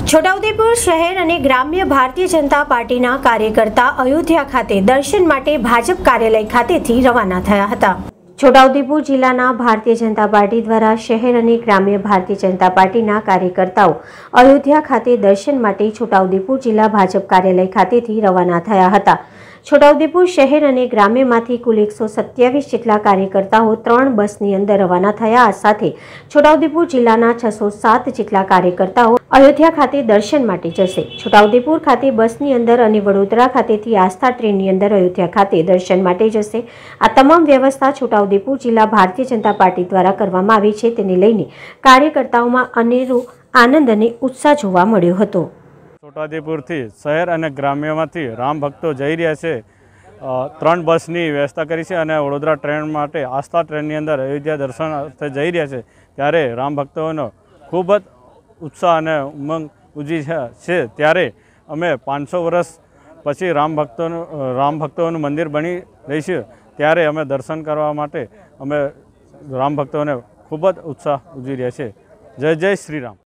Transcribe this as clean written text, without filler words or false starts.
છોટાઉદેપુર શહેર અને ગ્રામ્ય ભારતીય જનતા પાર્ટીના કાર્યકર્તા અયોધ્યા ખાતે દર્શન માટે ભાજપ કાર્યાલય ખાતેથી રવાના થયા હતા। છોટાઉદેપુર જિલ્લાના ભારતીય જનતા પાર્ટી દ્વારા શહેર અને ગ્રામ્ય ભારતીય જનતા પાર્ટીના કાર્યકર્તાઓ અયોધ્યા ખાતે દર્શન માટે છોટાઉદેપુર જિલ્લા ભાજપ કાર્યાલય ખાતેથી રવાના થયા હતા। છોટાઉદેપુર શહેર અને ગ્રામ્યમાંથી કુલ 127 જેટલા કાર્યકર્તાઓ 3 બસની અંદર રવાના થયા। આ સાથે છોટાઉદેપુર જિલ્લાના 607 જેટલા કાર્યકર્તાઓ અયોધ્યા ખાતે દર્શન માટે જશે। છોટાઉદેપુર ખાતે બસની અંદર અને વડોદરા ખાતેથી આસ્થા ટ્રેનની અંદર અયોધ્યા ખાતે દર્શન માટે જશે। આ તમામ વ્યવસ્થા છોટાઉદેપુર જિલ્લા ભારતીય જનતા પાર્ટી દ્વારા કરવામાં આવી છે। તેને લઈને કાર્યકર્તાઓમાં અનેરો આનંદ અને ઉત્સાહ જોવા મળ્યો હતો। છોટાઉદેપુરથી શહેર અને ગ્રામ્યમાંથી રામ ભક્તો જઈ રહ્યા છે। 3 બસની વ્યવસ્થા કરી છે અને વડોદરા ટ્રેન માટે આસ્થા ટ્રેનની અંદર અયોધ્યા દર્શન અર્થે જઈ રહ્યા છે। ત્યારે રામ ભક્તોનો ખૂબ જ ઉત્સાહ અને ઉમંગ ઉજી છે। ત્યારે અમે 500 વર્ષ પછી રામ ભક્તોનું મંદિર બની રહીશું, ત્યારે અમે દર્શન કરવા માટે અમે રામ ભક્તોને ખૂબ જ ઉત્સાહ ઉજી રહ્યા છે। જય જય શ્રી રામ।